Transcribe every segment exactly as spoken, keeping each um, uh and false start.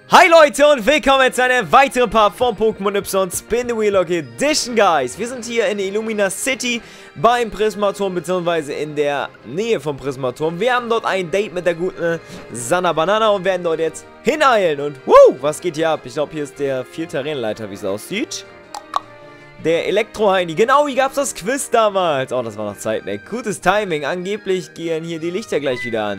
Hi Leute und willkommen zu einem weiteren Part von Pokémon Y Spin the Wheel Edition, guys. Wir sind hier in Illumina City beim Prismaturm, beziehungsweise in der Nähe vom Prismaturm. Wir haben dort ein Date mit der guten Sanna Banana und werden dort jetzt hineilen. Und wuh, was geht hier ab? Ich glaube, hier ist der vierte Arenaleiter, wie es aussieht. Der Elektro-Heini. Genau, wie gab es das Quiz damals? Oh, das war noch Zeit, ne? Gutes Timing. Angeblich gehen hier die Lichter gleich wieder an.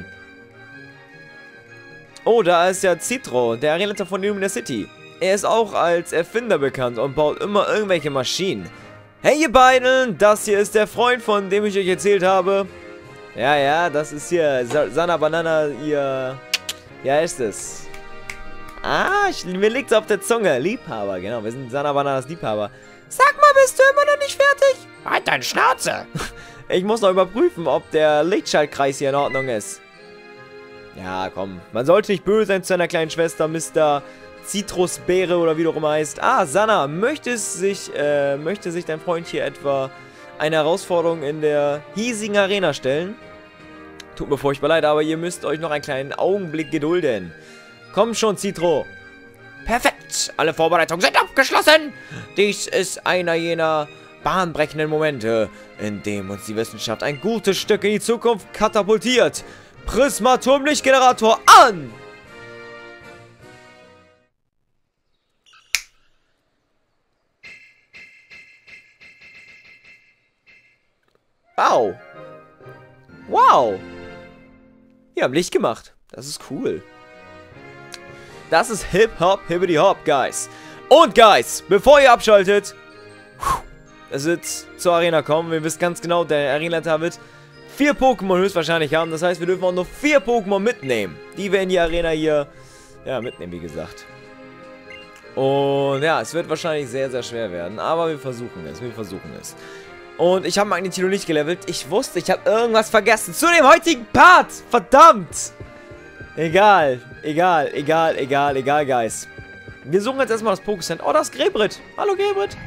Oh, da ist ja Citro, der Arenaleiter von Illumina City. Er ist auch als Erfinder bekannt und baut immer irgendwelche Maschinen. Hey ihr beiden, das hier ist der Freund, von dem ich euch erzählt habe. Ja, ja, das ist hier Sa Sanna Banana, ihr... Ja, ist es. Ah, ich, mir liegt's auf der Zunge. Liebhaber, genau, wir sind Sanna Bananas Liebhaber. Sag mal, bist du immer noch nicht fertig? Halt deine Schnauze. Ich muss noch überprüfen, ob der Lichtschaltkreis hier in Ordnung ist. Ja, komm. Man sollte nicht böse sein zu seiner kleinen Schwester, Mister Zitrusbeere oder wie du auch immer heißt. Ah, Sanna, möchte sich, äh, möchte sich dein Freund hier etwa eine Herausforderung in der hiesigen Arena stellen? Tut mir furchtbar leid, aber ihr müsst euch noch einen kleinen Augenblick gedulden. Komm schon, Citro. Perfekt. Alle Vorbereitungen sind abgeschlossen. Dies ist einer jener bahnbrechenden Momente, in dem uns die Wissenschaft ein gutes Stück in die Zukunft katapultiert. Prismaturm-Lichtgenerator an! Wow. Wow. Wir haben Licht gemacht. Das ist cool. Das ist Hip-Hop, Hibbidi-Hop, Guys. Und, Guys, bevor ihr abschaltet, es wird zur Arena kommen. Wir wissen ganz genau, der Arenaleiter wird vier Pokémon höchstwahrscheinlich haben. Das heißt, wir dürfen auch nur vier Pokémon mitnehmen, die wir in die Arena hier, ja, mitnehmen, wie gesagt. Und ja, es wird wahrscheinlich sehr, sehr schwer werden. Aber wir versuchen es, wir versuchen es. Und ich habe Magnetilo nicht gelevelt. Ich wusste, ich habe irgendwas vergessen zu dem heutigen Part. Verdammt. Egal, egal, egal, egal, egal, Guys. Wir suchen jetzt erstmal das Pokécenter. Oh, das ist Grebrit. Hallo, Grebrit.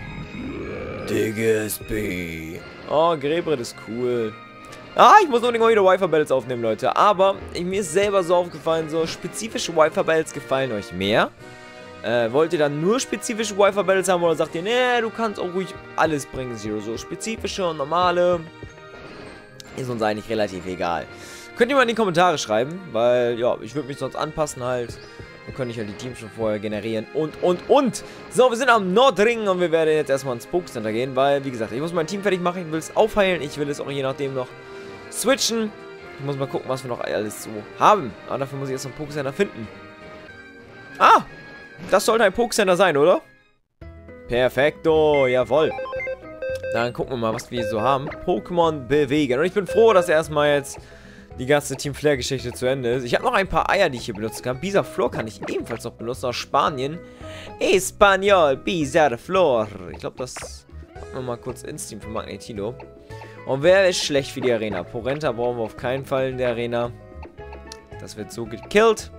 Diggersby. Oh, Grebrit ist cool. Ah, ich muss unbedingt mal wieder Wi-Fi-Battles aufnehmen, Leute. Aber mir ist selber so aufgefallen, so spezifische Wi-Fi-Battles gefallen euch mehr. Äh, wollt ihr dann nur spezifische Wi-Fi-Battles haben oder sagt ihr, nee, du kannst auch ruhig alles bringen, Zero. So spezifische und normale ist uns eigentlich relativ egal. Könnt ihr mal in die Kommentare schreiben, weil, ja, ich würde mich sonst anpassen halt. Dann könnte ich halt die Teams schon vorher generieren und, und, und. So, wir sind am Nordring und wir werden jetzt erstmal ins Pokécenter gehen, weil, wie gesagt, ich muss mein Team fertig machen, ich will es aufheilen, ich will es auch je nachdem noch switchen. Ich muss mal gucken, was wir noch alles so haben. Aber dafür muss ich erst ein Pokécenter finden. Ah! Das sollte ein Pokécenter sein, oder? Perfekto, jawohl. Dann gucken wir mal, was wir so haben. Pokémon bewegen. Und ich bin froh, dass erstmal jetzt die ganze Team Flair-Geschichte zu Ende ist. Ich habe noch ein paar Eier, die ich hier benutzen kann. Bisa Flor kann ich ebenfalls noch benutzen aus Spanien. Espanol, Bisa Flor. Ich glaube, das machen wir mal kurz ins Team für Magnetilo. Und wer ist schlecht für die Arena? Porenta brauchen wir auf keinen Fall in der Arena. Das wird so gekillt.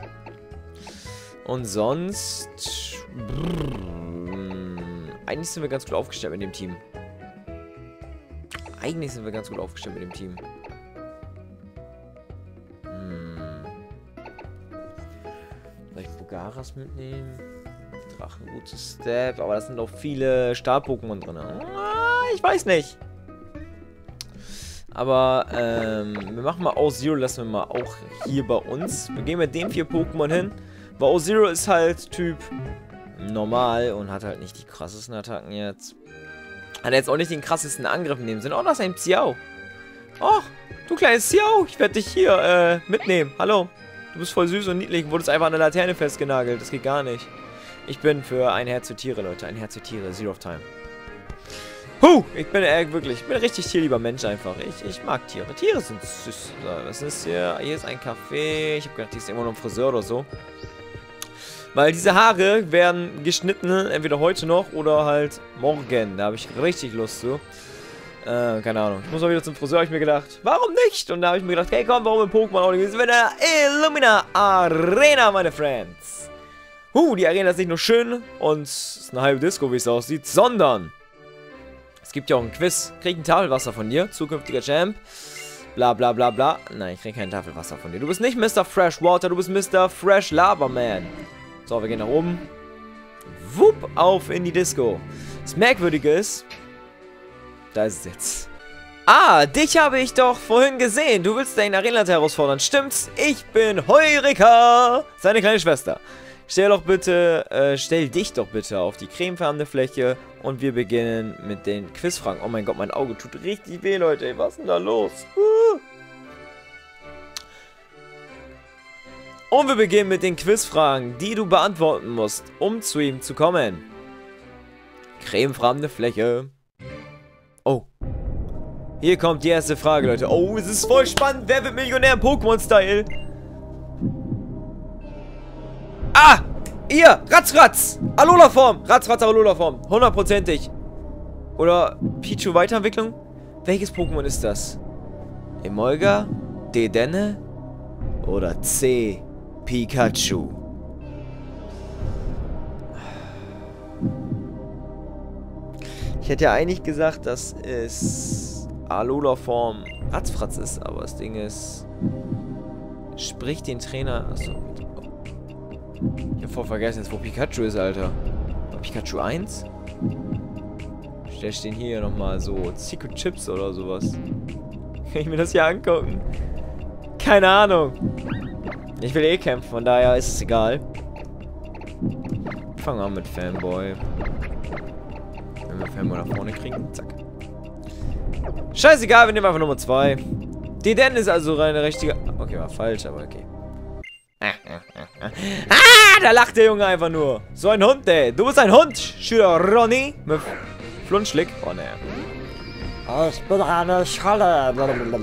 Und sonst... Brrr, eigentlich sind wir ganz gut aufgestellt mit dem Team. Eigentlich sind wir ganz gut aufgestellt mit dem Team. Hm. Soll ich Bugaras mitnehmen? Drachen, gutes Step. Aber das sind auch viele Star-Pokémon drin. Ah, ich weiß nicht. Aber, ähm, wir machen mal O-Zero, lassen wir mal auch hier bei uns. Wir gehen mit den vier Pokémon hin. Weil O-Zero ist halt Typ normal und hat halt nicht die krassesten Attacken jetzt. Hat jetzt auch nicht den krassesten Angriff in dem Sinne. Oh, das ist ein Xiao. Oh, du kleines Xiao. Ich werde dich hier, äh, mitnehmen. Hallo. Du bist voll süß und niedlich und wurdest einfach an der Laterne festgenagelt. Das geht gar nicht. Ich bin für ein Herz für Tiere, Leute. Ein Herz für Tiere. Zero of Time. Huh, ich bin äh, wirklich, ich bin ein richtig tierlieber Mensch einfach. Ich, ich mag Tiere. Tiere sind süß. So, was ist hier? Hier ist ein Café. Ich habe gedacht, hier ist irgendwo noch ein Friseur oder so. Weil diese Haare werden geschnitten, entweder heute noch oder halt morgen. Da habe ich richtig Lust zu. Äh, keine Ahnung. Ich muss mal wieder zum Friseur, habe ich mir gedacht. Warum nicht? Und da habe ich mir gedacht, hey komm, warum im Pokémon auch nicht? Wir sind in der Illumina Arena, meine Friends. Huh, die Arena ist nicht nur schön und ist eine halbe Disco, wie es aussieht, sondern es gibt ja auch ein Quiz. Krieg ein Tafelwasser von dir, zukünftiger Champ. Bla bla bla bla. Nein, ich krieg kein Tafelwasser von dir. Du bist nicht Mister Freshwater, du bist Mister Fresh Lava Man. So, wir gehen nach oben. Wupp, auf in die Disco. Das Merkwürdige ist... Da ist es jetzt. Ah, dich habe ich doch vorhin gesehen. Du willst den Arenaleiter herausfordern, stimmt's? Ich bin Heureka, seine kleine Schwester. Stell doch bitte, äh, stell dich doch bitte auf die cremefarbene Fläche und wir beginnen mit den Quizfragen. Oh mein Gott, mein Auge tut richtig weh, Leute. Ey, was ist denn da los? Uh. Und wir beginnen mit den Quizfragen, die du beantworten musst, um zu ihm zu kommen. Cremefarbene Fläche. Oh. Hier kommt die erste Frage, Leute. Oh, es ist voll spannend. Wer wird Millionär im Pokémon-Style? Ah! Ihr! Ratzratz! Alola-Form! Ratzratz, Alola-Form. Hundertprozentig. Oder Pichu-Weiterentwicklung? Welches Pokémon ist das? Emolga? Dedenne? Oder C? Pikachu? Ich hätte ja eigentlich gesagt, dass es Alola-Form Ratzfratz ist, aber das Ding ist... Sprich den Trainer... Achso. Ich hab voll vergessen jetzt, wo Pikachu ist, Alter. War Pikachu eins? Stell ich den hier nochmal so Secret Chips oder sowas. Kann ich mir das hier angucken? Keine Ahnung. Ich will eh kämpfen, von daher ist es egal. Fangen wir an mit Fanboy. Wenn wir Fanboy nach vorne kriegen, zack. Scheißegal, wir nehmen einfach Nummer zwei. Dedenne ist also eine richtige... Okay, war falsch, aber okay. Ah, da lacht der Junge einfach nur. So ein Hund, ey. Du bist ein Hund, Schüler Ronny. Mit Flunschlick. Oh, ne. Ich bin eine Schale.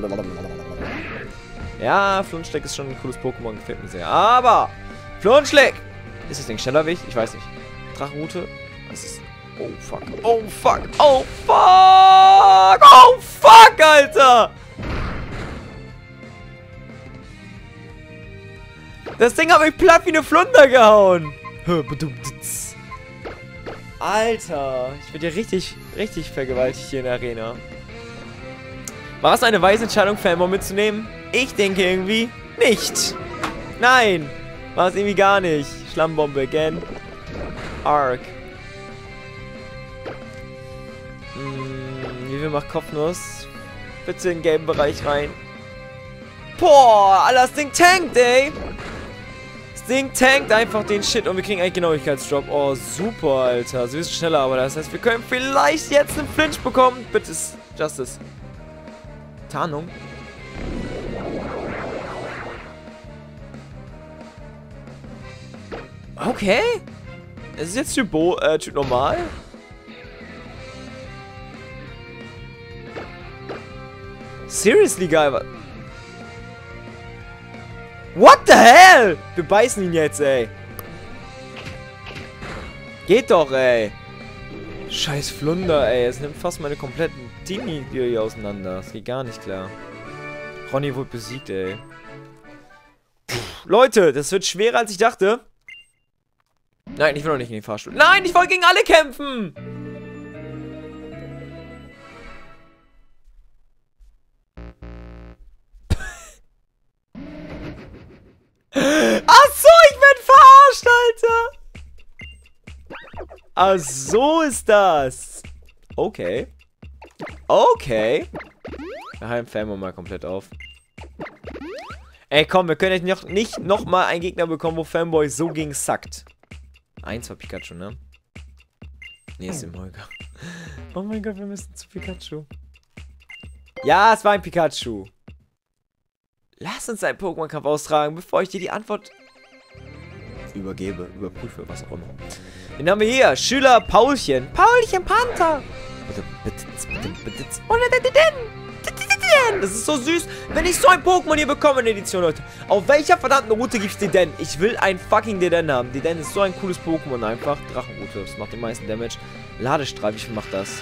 Ja, Flunschlick ist schon ein cooles Pokémon. Gefällt mir sehr. Aber, Flunschlick. Ist das Ding schneller wie ich? Ich weiß nicht. Drachenroute. Was ist... Oh, fuck. Oh, fuck. Oh, fuck. Oh, fuck, Alter. Das Ding hat mich platt wie eine Flunder gehauen. Alter. Ich werde ja richtig, richtig vergewaltigt hier in der Arena. War es eine weise Entscheidung, Fanboy mitzunehmen? Ich denke irgendwie nicht. Nein. War es irgendwie gar nicht. Schlammbombe again. Arc. Hm, wie viel macht Kopfnuss? Bitte in den gelben Bereich rein. Boah, Alter, das Ding tankt, ey. Das Ding tankt einfach den Shit und wir kriegen eigentlich Genauigkeitsdrop. Oh, super, Alter. Sie ist schneller, aber das heißt, wir können vielleicht jetzt einen Flinch bekommen. Bitte, Justice. Tarnung. Okay. Es ist jetzt Typ, Bo äh, Typ normal. Seriously, geil. What the hell? Wir beißen ihn jetzt, ey. Geht doch, ey. Scheiß Flunder, ey. Es nimmt fast meine kompletten Teammitglieder hier auseinander. Das geht gar nicht klar. Ronny wurde besiegt, ey. Puh. Leute, das wird schwerer, als ich dachte. Nein, ich will noch nicht in den Fahrstuhl. Nein, ich wollte gegen alle kämpfen. Ach so, ich bin verarscht, Alter. Ach so ist das. Okay. Okay. Wir halten Fanboy mal komplett auf. Ey, komm, wir können jetzt noch nicht nochmal einen Gegner bekommen, wo Fanboy so gegen sackt. Eins war Pikachu, ne? Nee, ist Emolga. Oh mein Gott, wir müssen zu Pikachu. Ja, es war ein Pikachu. Lass uns einen Pokémon-Kampf austragen, bevor ich dir die Antwort übergebe, überprüfe, was auch immer. Den haben wir hier. Schüler Paulchen. Paulchen Panther. Das ist so süß, wenn ich so ein Pokémon hier bekomme in der Edition, Leute. Auf welcher verdammten Route gibt's Dedenne? Ich will ein fucking Dedenne haben. Dedenne ist so ein cooles Pokémon einfach. Drachenroute, das macht den meisten Damage. Ladestrahl, wie viel macht das?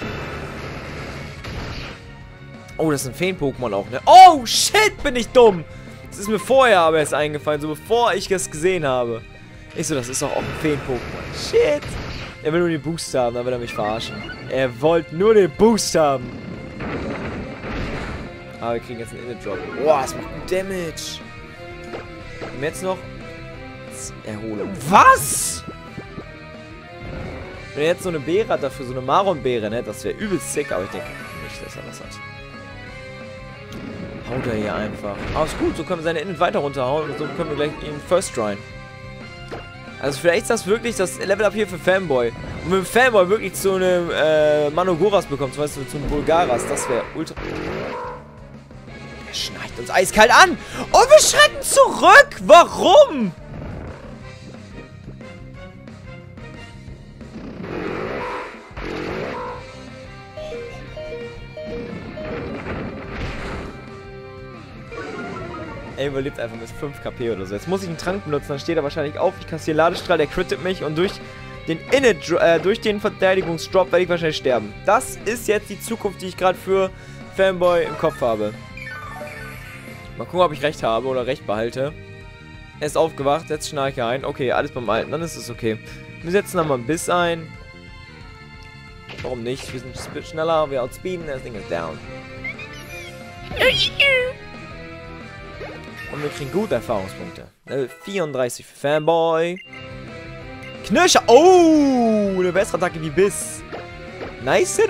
Oh, das ist ein Feen-Pokémon auch, ne? Oh, shit, bin ich dumm. Das ist mir vorher aber erst eingefallen, so bevor ich das gesehen habe. Ich so, das ist doch auch ein Feen-Pokémon. Shit. Er will nur den Boost haben, dann will er mich verarschen. Er wollte nur den Boost haben. Aber wir kriegen jetzt einen Init-Drop. Boah, das macht gut Damage. Und jetzt noch Erholung. Was? Wenn er jetzt so eine Beere hat, dafür so eine Maron-Beere, ne? Das wäre übelst sick, aber ich denke nicht, dass er das hat. Haut er hier einfach. Aber ist gut, so können wir seine Init weiter runterhauen und so können wir gleich ihn first tryen. Also vielleicht ist das wirklich das Level-Up hier für Fanboy. Und wenn Fanboy wirklich zu einem äh, Manogoras bekommt, zum Beispiel zu einem Bulgaras, das wäre ultra... Er schneit uns eiskalt an! Und wir schrecken zurück! Warum? Er überlebt einfach bis fünf K P oder so. Jetzt muss ich einen Trank benutzen, dann steht er wahrscheinlich auf. Ich kassiere Ladestrahl, der crittet mich und durch den Init, äh, durch den Verteidigungsdrop werde ich wahrscheinlich sterben. Das ist jetzt die Zukunft, die ich gerade für Fanboy im Kopf habe. Mal gucken, ob ich recht habe oder recht behalte. Er ist aufgewacht, setzt Schnarche ein. Okay, alles beim Alten, dann ist es okay. Wir setzen da mal einen Biss ein. Warum nicht? Wir sind schneller, wir outspeeden, das Ding ist down. Und wir kriegen gute Erfahrungspunkte. Level vierunddreißig für Fanboy. Knirscher. Oh, eine bessere Attacke wie Biss. Nice.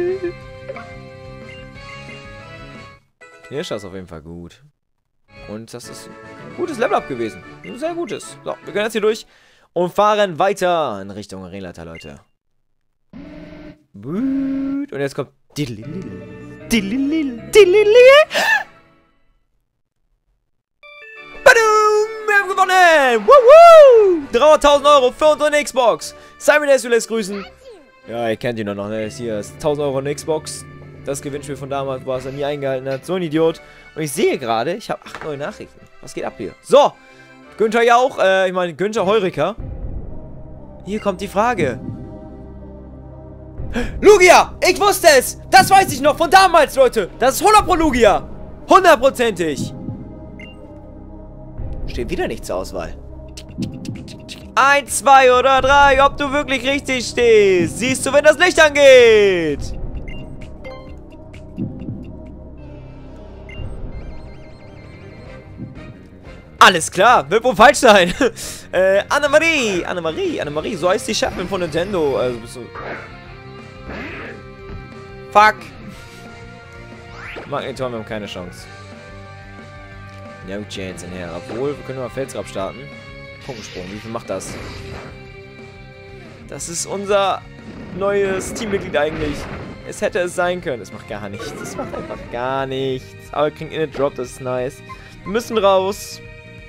Knirscher ist auf jeden Fall gut. Und das ist ein gutes Level-Up gewesen. Ein sehr gutes. So, wir können jetzt hier durch und fahren weiter in Richtung Arenaleiter, Leute. Und jetzt kommt... Gewonnen! Woohoo! dreihunderttausend Euro für unsere Xbox. Simon S. lässt grüßen. Ja, ihr kennt ihn doch noch, ne? Hier ist tausend Euro eine Xbox. Das Gewinnspiel von damals, was er nie eingehalten hat. So ein Idiot. Und ich sehe gerade, ich habe acht neue Nachrichten. Was geht ab hier? So! Günther Jauch, äh, ich meine Günther Heurika. Hier kommt die Frage. Lugia! Ich wusste es! Das weiß ich noch von damals, Leute! Das ist hundert Pro Lugia! Hundertprozentig! Steht wieder nicht zur Auswahl. Eins, zwei oder drei, ob du wirklich richtig stehst. Siehst du, wenn das Licht angeht. Alles klar, wird wohl falsch sein. äh, Annemarie, Annemarie, Annemarie, so heißt die Chefin von Nintendo. Also bist du... Fuck. Magneton, wir haben keine Chance. No chance in here. Obwohl, wir können mal Felsgrab starten. Punktensprung, wie viel macht das? Das ist unser neues Teammitglied eigentlich. Es hätte es sein können. Es macht gar nichts. Es macht einfach gar nichts. Aber wir kriegen in den Drop, das ist nice. Wir müssen raus.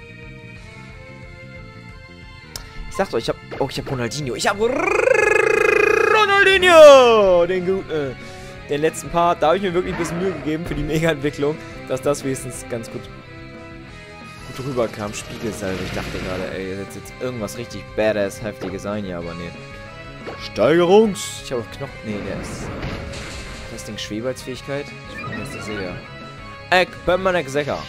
Ich sag's euch, ich hab... Oh, ich hab Ronaldinho. Ich hab Ronaldinho! Den guten... Den letzten Part, da habe ich mir wirklich ein bisschen Mühe gegeben für die Mega-Entwicklung, dass das wenigstens ganz gut... drüber kam, Spiegelsalbe. Ich dachte gerade, ey, jetzt jetzt irgendwas richtig badass, heftiges sein hier, aber nee. Steigerungs! Ich habe auch Knochen. Nee, der ist. Das Ding Schwebehalsfähigkeit? Ich bin mir nicht sicher. Eck, Permanex Secker.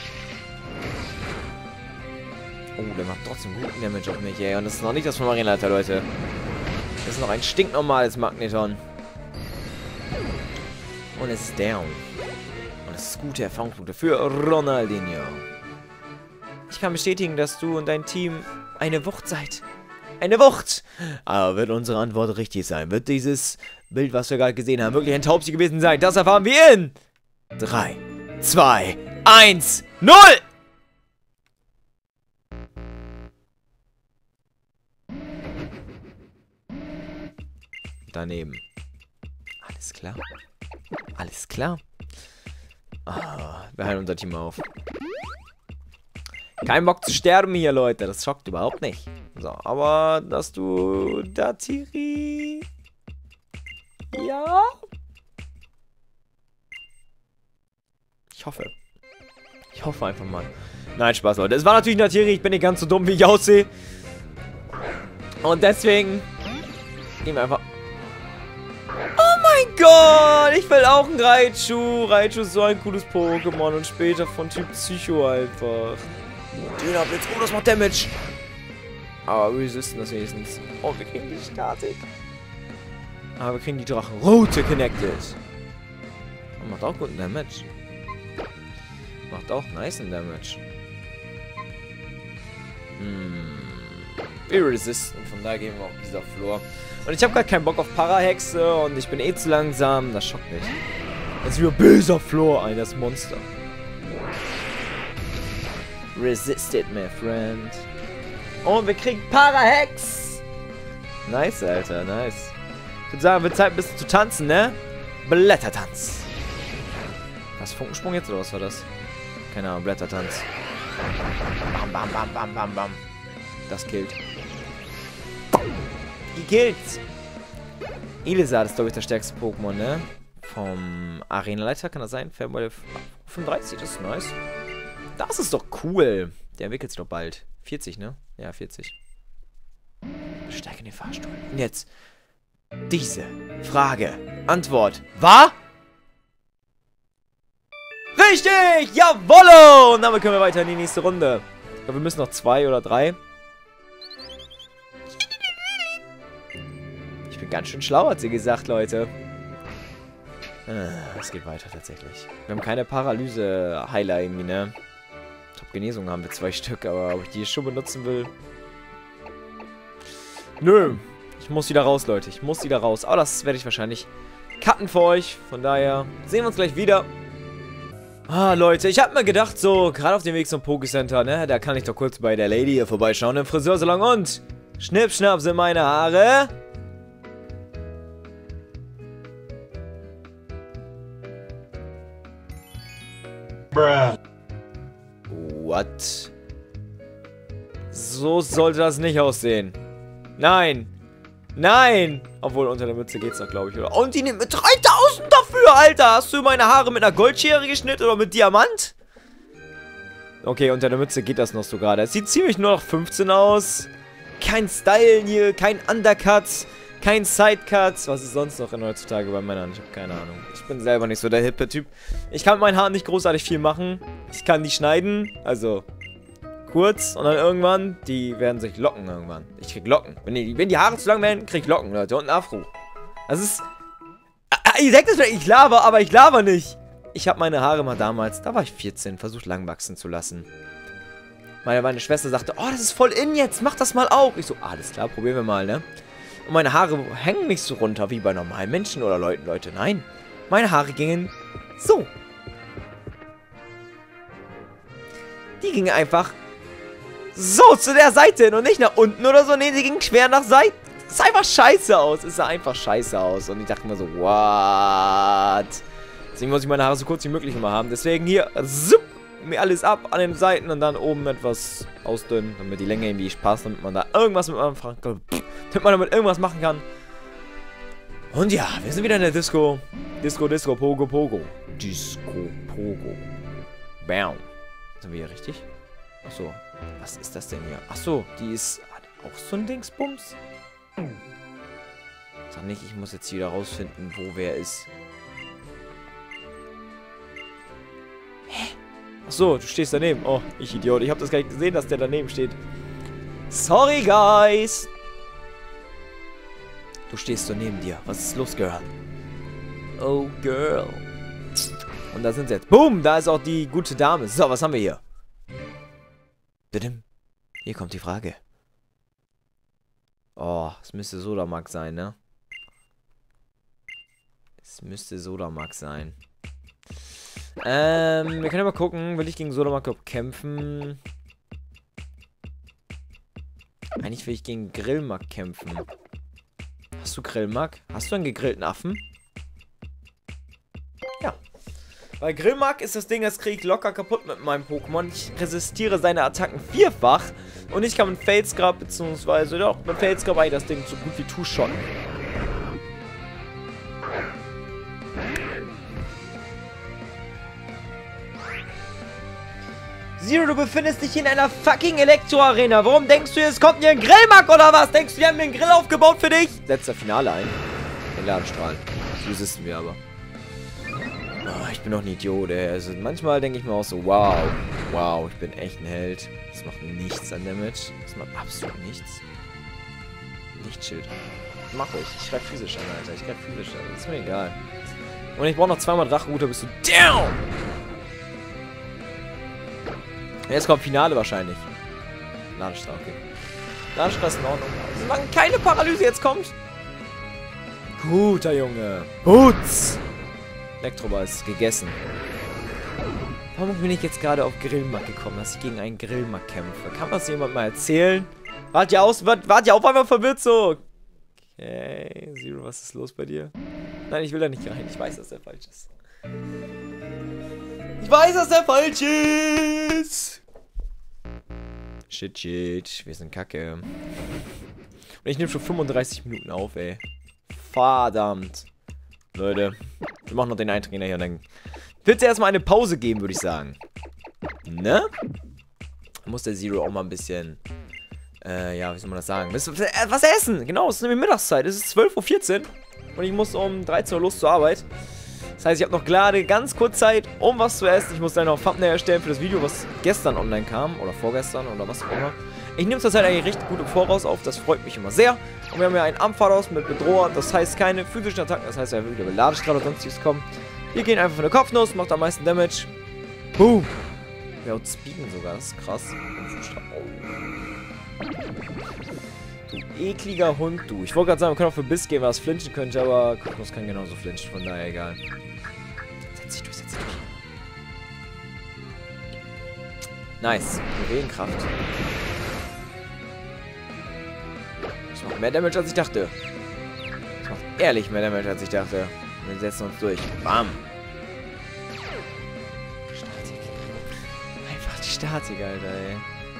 Oh, der macht trotzdem guten Damage auf mich, ey. Und das ist noch nicht das von Arenaleiter, Leute. Das ist noch ein stinknormales Magneton. Und es ist down. Und es ist gute Erfahrungspunkte für Ronaldinho. Ich kann bestätigen, dass du und dein Team eine Wucht seid. Eine Wucht! Aber wird unsere Antwort richtig sein? Wird dieses Bild, was wir gerade gesehen haben, wirklich ein Taubsi gewesen sein? Das erfahren wir in drei, zwei, eins, null! Daneben. Alles klar. Alles klar. Ah, wir halten unser Team auf. Kein Bock zu sterben hier, Leute. Das schockt überhaupt nicht. So, aber dass du... Datiri... Ja? Ich hoffe. Ich hoffe einfach mal. Nein, Spaß, Leute. Es war natürlich Datiri. Ich bin nicht ganz so dumm, wie ich aussehe. Und deswegen... Gehen wir einfach... Oh mein Gott! Ich will auch einen Raichu. Raichu ist so ein cooles Pokémon. Und später von Typ Psycho einfach. Dönerblitz. Oh, das macht Damage. Aber wir resisten das wenigstens. Oh, wir kriegen die Statik. Aber wir kriegen die Drachenroute connected. Und macht auch guten Damage. Macht auch nice Damage. Hm. Wir resisten, von daher gehen wir auf dieser Floor. Und ich habe gerade keinen Bock auf Parahexe und ich bin eh zu langsam. Das schockt mich. Jetzt ist wieder böser Floor ein, das Monster. Resisted, my friend. Und wir kriegen Parahex. Nice, Alter, nice. Ich würde sagen, wird Zeit, ein bisschen zu tanzen, ne? Blättertanz. Was, Funkensprung jetzt oder was war das? Keine Ahnung, Blättertanz. Bam, bam, bam, bam, bam, bam. Das killt. Gekillt. Elisa, das ist, glaube ich, der stärkste Pokémon, ne? Vom Arenaleiter, kann das sein? Fernball fünfunddreißig, das ist nice. Das ist doch cool. Der entwickelt sich doch bald. vierzig, ne? Ja, vierzig. Stärke in den Fahrstuhl. Und jetzt diese Frage. Antwort. War? Richtig! Jawollo! Und damit können wir weiter in die nächste Runde. Ich glaube, wir müssen noch zwei oder drei. Ich bin ganz schön schlau, hat sie gesagt, Leute. Es geht weiter tatsächlich. Wir haben keine Paralyse-Heiler irgendwie, ne? Top-Genesung haben wir zwei Stück, aber ob ich die schon benutzen will? Nö. Ich muss wieder raus, Leute. Ich muss wieder raus. Aber das werde ich wahrscheinlich cutten für euch. Von daher sehen wir uns gleich wieder. Ah, Leute, ich habe mir gedacht, so, gerade auf dem Weg zum Pokécenter, ne, da kann ich doch kurz bei der Lady hier vorbeischauen im Friseursalon und schnipp, schnapp sind meine Haare. Bruh. What? So sollte das nicht aussehen. Nein. Nein. Obwohl, unter der Mütze geht's noch, glaube ich, oder? Und die nimmt mir dreitausend dafür, Alter. Hast du meine Haare mit einer Goldschere geschnitten oder mit Diamant? Okay, unter der Mütze geht das noch so gerade. Es sieht ziemlich nur noch fünfzehn aus. Kein Stylen hier, kein Undercut, kein Sidecut. Was ist sonst noch in heutzutage bei Männern? Ich habe keine Ahnung. Ich bin selber nicht so der hippe Typ. Ich kann mit meinen Haaren nicht großartig viel machen. Ich kann die schneiden, also kurz und dann irgendwann, die werden sich locken irgendwann. Ich krieg Locken. Wenn die, wenn die Haare zu lang werden, krieg ich Locken, Leute. Und ein Afro. Das ist... Ihr denkt es vielleicht, ich laber, aber ich laber nicht. Ich habe meine Haare mal damals, da war ich vierzehn, versucht lang wachsen zu lassen. Meine, meine Schwester sagte, oh, das ist voll in jetzt, mach das mal auch. Ich so, alles klar, probieren wir mal, ne? Und meine Haare hängen nicht so runter wie bei normalen Menschen oder Leuten, Leute. Nein, meine Haare gingen so. Die gingen einfach so zu der Seite hin und nicht nach unten oder so. Nee, die gingen quer nach Seite. Es sah einfach scheiße aus. Es sah einfach scheiße aus. Und ich dachte mir so, what? Deswegen muss ich meine Haare so kurz wie möglich immer haben. Deswegen hier, zup, mir alles ab an den Seiten und dann oben etwas ausdünnen, damit die Länge irgendwie passt, damit man da irgendwas mit man, damit man damit irgendwas machen kann. Und ja, wir sind wieder in der Disco. Disco, Disco, Pogo, Pogo. Disco, Pogo. Bam. Sind wir hier richtig? Achso. Was ist das denn hier? Achso, die ist auch so ein Dingsbums? Sag nicht, ich muss jetzt wieder rausfinden, wo wer ist. Hä? Achso, du stehst daneben. Oh, ich Idiot. Ich habe das gar nicht gesehen, dass der daneben steht. Sorry, guys. Du stehst so neben dir. Was ist los, Girl? Oh, Girl. Und da sind sie jetzt. Boom, da ist auch die gute Dame. So, was haben wir hier? Bidim. Hier kommt die Frage. Oh, es müsste Sodamax sein, ne? Es müsste Sodamax sein. Ähm, wir können ja mal gucken. Will ich gegen Sodamax kämpfen? Eigentlich will ich gegen Grillmark kämpfen. Hast du Grillmark? Hast du einen gegrillten Affen? Ja. Weil Grillmark ist das Ding, das kriege ich locker kaputt mit meinem Pokémon. Ich resistiere seine Attacken vierfach. Und ich kann mit Felsgrab, beziehungsweise doch, mit Felsgrab das Ding so gut wie two-shotten. Zero, du befindest dich in einer fucking Elektro-Arena. Warum denkst du, es kommt hier ein Grillmark oder was? Denkst du, wir haben mir einen Grill aufgebaut für dich? Setzt das Finale ein. Den Ladestrahlen. Das wissen wir aber. Oh, ich bin doch ein Idiot, ey. Also manchmal denke ich mir auch so, wow. Wow, ich bin echt ein Held. Das macht nichts an Damage. Das macht absolut nichts. Lichtschild. Mach ruhig. Ich schreibe physisch an, Alter. Ich schreibe physisch an. Das ist mir egal. Und ich brauche noch zweimal Drachenrouter, bist du down! Jetzt kommt Finale wahrscheinlich. Ladestrahl, okay. Ladstress in Ordnung. Solange keine Paralyse jetzt kommt. Guter Junge. Putz. Elektroball ist gegessen. Warum bin ich jetzt gerade auf Grillmark gekommen, dass ich gegen einen Grillmark kämpfe? Kann das jemand mal erzählen? Wart ja aus, wart, wart ja auf einmal verwirrt so. Okay, Zero, was ist los bei dir? Nein, ich will da nicht rein. Ich weiß, dass der falsch ist. Ich weiß, dass der falsch ist. Shit, shit. Wir sind kacke. Und ich nehme schon fünfunddreißig Minuten auf, ey. Verdammt. Leute, wir machen noch den Eintrainer hier und dann wird es erstmal eine Pause geben, würde ich sagen. Ne? Da muss der Zero auch mal ein bisschen, äh, ja, wie soll man das sagen? Was, was essen? Genau, es ist nämlich Mittagszeit. Es ist zwölf Uhr vierzehn und ich muss um dreizehn Uhr los zur Arbeit. Das heißt, ich habe noch gerade ganz kurz Zeit, um was zu essen. Ich muss dann noch ein Thumbnail erstellen für das Video, was gestern online kam. Oder vorgestern oder was auch immer. Ich nehme das halt eigentlich richtig gut im Voraus auf. Das freut mich immer sehr. Und wir haben ja ein Ampharos mit Bedroher. Das heißt keine physischen Attacken. Das heißt, er will wieder Ladestrahl oder sonstiges kommen. Wir gehen einfach von der Kopfnuss. Macht am meisten Damage. Boom. Wir outspeeden sogar. Das ist krass. Du ekliger Hund, du. Ich wollte gerade sagen, wir können auch für Biss gehen, was flinchen könnte. Aber Kopfnuss kann genauso flinchen. Von daher egal. Setz dich durch, setz dich durch. Nice. Juwelenkraft. Das macht mehr Damage, als ich dachte. Das macht ehrlich mehr Damage, als ich dachte. Wir setzen uns durch. Bam. Statik. Einfach die Statik, Alter, ey.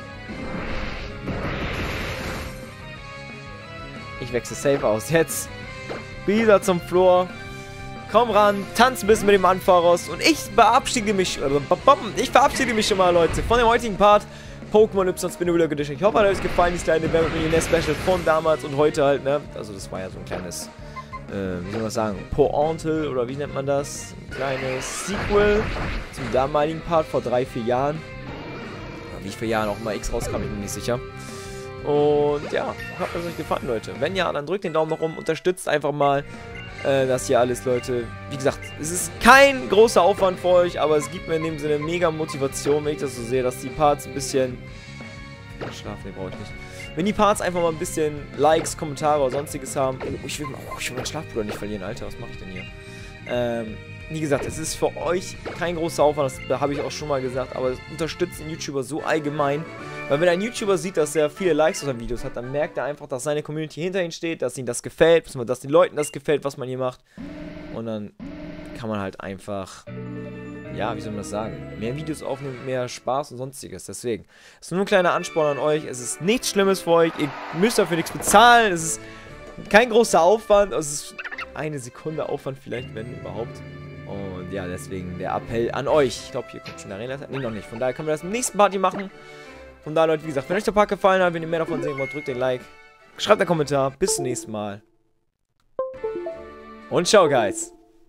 Ich wechsle safe aus. Jetzt. Wieder zum Floor. Komm ran, tanz ein bisschen mit dem Ampharos. Und ich verabschiede mich. Ich verabschiede mich schon mal, Leute, von dem heutigen Part. Pokémon Y Spinobile Edition. Ich hoffe, hat euch gefallen, dieses kleine Millionär-Special von damals und heute halt, ne? Also, das war ja so ein kleines, äh, wie soll man sagen, Pointel oder wie nennt man das? Ein kleines Sequel zum damaligen Part vor drei, vier Jahren. Oder wie viele Jahren auch mal X rauskam, ich bin nicht sicher. Und ja, hat es euch gefallen, Leute. Wenn ja, dann drückt den Daumen nach oben, unterstützt einfach mal äh, das hier alles, Leute. Wie gesagt, es ist kein großer Aufwand für euch, aber es gibt mir in dem Sinne mega Motivation, wenn ich das so sehe, dass die Parts ein bisschen... Schlafen, den brauche ich nicht. Wenn die Parts einfach mal ein bisschen Likes, Kommentare oder sonstiges haben. Oh, ich will, oh, ich will meinen Schlafbruder nicht verlieren, Alter, was mache ich denn hier? Ähm, wie gesagt, es ist für euch kein großer Aufwand, das habe ich auch schon mal gesagt, aber es unterstützt den YouTuber so allgemein. Weil wenn ein YouTuber sieht, dass er viele Likes auf seinen Videos hat, dann merkt er einfach, dass seine Community hinter ihm steht, dass ihm das gefällt, dass den Leuten das gefällt, was man hier macht. Und dann kann man halt einfach, ja, wie soll man das sagen, mehr Videos aufnehmen, mehr Spaß und sonstiges. Deswegen, es ist nur ein kleiner Ansporn an euch. Es ist nichts Schlimmes für euch. Ihr müsst dafür nichts bezahlen. Es ist kein großer Aufwand. Es ist eine Sekunde Aufwand vielleicht, wenn überhaupt. Und ja, deswegen der Appell an euch. Ich glaube, hier kommt schon der Arena. Nee, noch nicht. Von daher können wir das im nächsten Party machen. Von daher, Leute, wie gesagt, wenn euch der Part gefallen hat, wenn ihr mehr davon sehen wollt, drückt den Like. Schreibt einen Kommentar. Bis zum nächsten Mal. Und ciao, Guys.